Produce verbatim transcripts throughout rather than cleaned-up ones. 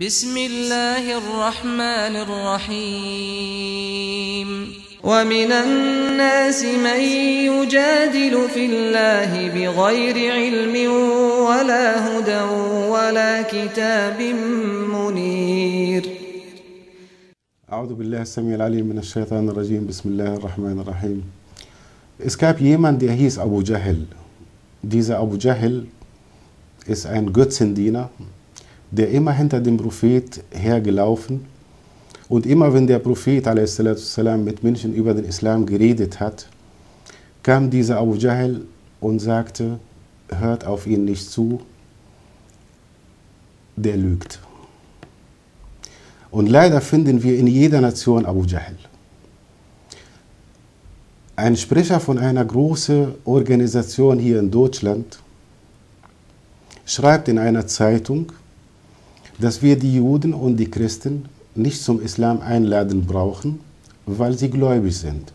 بسم الله الرحمن الرحيم ومن الناس من يجادل في الله بغير علم ولا هدى ولا كتاب منير. أعوذ بالله السميع العليم من الشيطان الرجيم. بسم الله الرحمن الرحيم. Es gab jemanden, der hieß Abu Jahl. Dieser Abu Jahl ist ein Götzendiener, der immer hinter dem Prophet hergelaufen und immer wenn der Prophet a s. mit Menschen über den Islam geredet hat, kam dieser Abu Jahl und sagte, hört auf ihn nicht zu, der lügt. Und leider finden wir in jeder Nation Abu Jahl. Ein Sprecher von einer großen Organisation hier in Deutschland schreibt in einer Zeitung, dass wir die Juden und die Christen nicht zum Islam einladen brauchen, weil sie gläubig sind.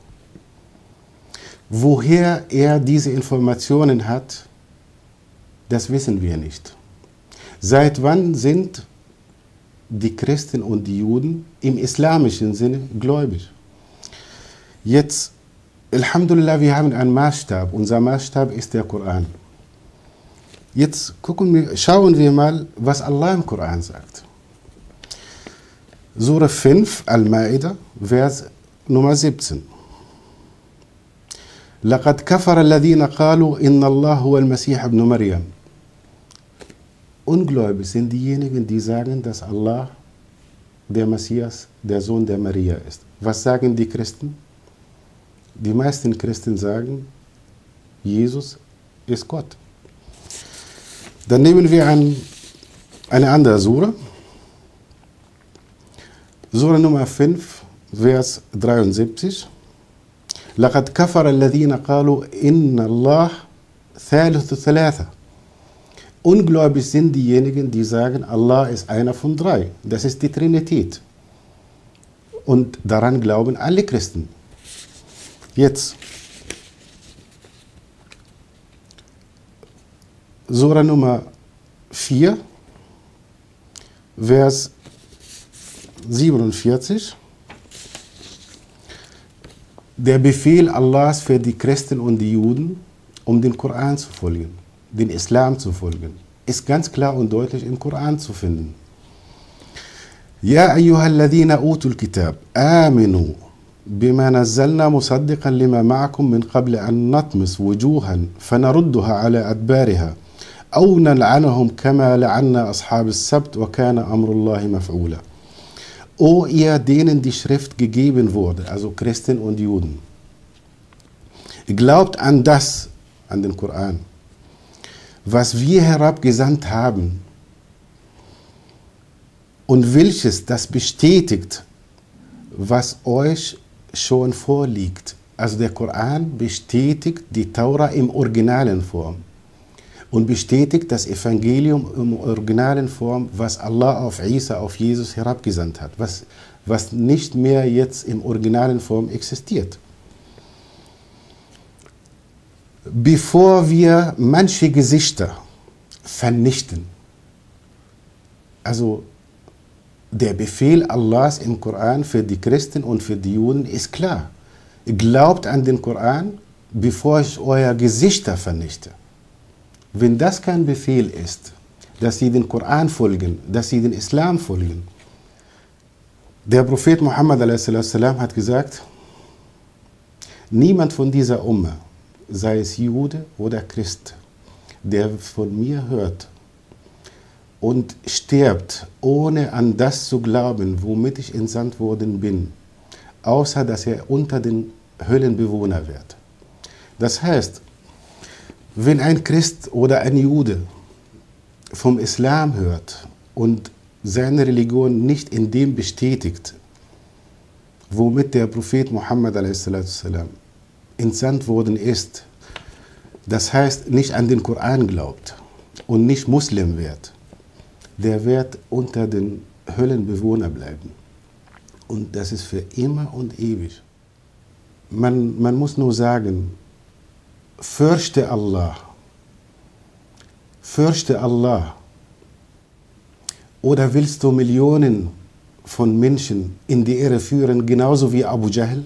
Woher er diese Informationen hat, das wissen wir nicht. Seit wann sind die Christen und die Juden im islamischen Sinne gläubig? Jetzt, Alhamdulillah, wir haben einen Maßstab. Unser Maßstab ist der Koran. Jetzt gucken wir, schauen wir mal, was Allah im Koran sagt. Surah fünf, Al-Ma'idah, Vers Nummer siebzehn. لَقَدْ كَفَرَ الَّذِينَ قَالُوا إِنَّ اللَّهَ هُوَ الْمَسِيحُ ابْنُ مَرْيَمَ. Ungläubig sind diejenigen, die sagen, dass Allah der Messias, der Sohn der Maria ist. Was sagen die Christen? Die meisten Christen sagen, Jesus ist Gott. Dann nehmen wir ein, eine andere Sura. Sura Nummer fünf, Vers dreiundsiebzig. لَقَدْ كَفَرَ الَّذِينَ قَالُوا إِنَّ اللَّهَ ثَالِثُ ثَلَاثَةٍ. Ungläubig sind diejenigen, die sagen, Allah ist einer von drei. Das ist die Trinität. Und daran glauben alle Christen. Jetzt, Sura Nummer vier, Vers siebenundvierzig. Der Befehl Allahs für die Christen und die Juden, um den Koran zu folgen, den Islam zu folgen, ist ganz klar und deutlich im Koran zu finden. Ja ayyuhalladhina utul kitab, aminu bima nazzalna musaddiqan lima ma'akum min qabli an natmis wujuhan fanarudduha ala adbariha أو نلعنهم كما لعنا أصحاب السبت وكان أمر الله مفعولا. O ihr, denen die Schrift gegeben wurde, also Christen und Juden, glaubt an das, an den Koran, was wir herabgesandt haben und welches das bestätigt, was euch schon vorliegt. Also der Koran bestätigt die Taura im originalen Form und bestätigt das Evangelium in originalen Form, was Allah auf Isa, auf Jesus herabgesandt hat, was, was nicht mehr jetzt in originalen Form existiert. Bevor wir manche Gesichter vernichten, also der Befehl Allahs im Koran für die Christen und für die Juden ist klar. Glaubt an den Koran, bevor ich euer Gesichter vernichte. Wenn das kein Befehl ist, dass sie den Koran folgen, dass sie den Islam folgen. Der Prophet Muhammad a s. hat gesagt, niemand von dieser Umma, sei es Jude oder Christ, der von mir hört und stirbt, ohne an das zu glauben, womit ich entsandt worden bin, außer dass er unter den Höllenbewohnern wird. Das heißt, wenn ein Christ oder ein Jude vom Islam hört und seine Religion nicht in dem bestätigt, womit der Prophet Muhammad a s. entsandt worden ist, das heißt nicht an den Koran glaubt und nicht Muslim wird, der wird unter den Höllenbewohnern bleiben. Und das ist für immer und ewig. Man, man muss nur sagen, fürchte Allah, fürchte Allah Oder willst du Millionen von Menschen in die Irre führen, genauso wie Abu Jahl?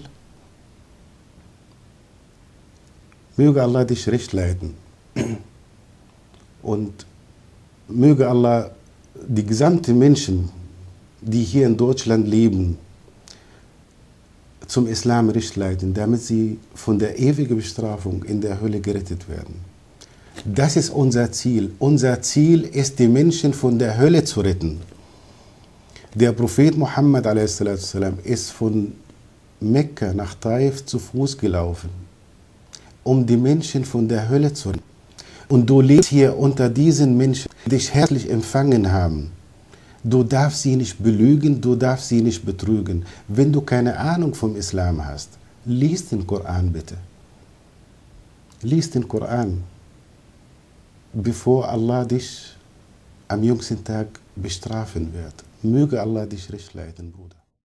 Möge Allah dich recht leiten. Und möge Allah die gesamten Menschen, die hier in Deutschland leben, zum Islam recht leiten, damit sie von der ewigen Bestrafung in der Hölle gerettet werden. Das ist unser Ziel. Unser Ziel ist, die Menschen von der Hölle zu retten. Der Prophet Muhammad a s. ist von Mekka nach Taif zu Fuß gelaufen, um die Menschen von der Hölle zu retten. Und du lebst hier unter diesen Menschen, die dich herzlich empfangen haben. Du darfst sie nicht belügen, du darfst sie nicht betrügen. Wenn du keine Ahnung vom Islam hast, lies den Koran bitte. Lies den Koran, bevor Allah dich am jüngsten Tag bestrafen wird. Möge Allah dich recht leiten, Bruder.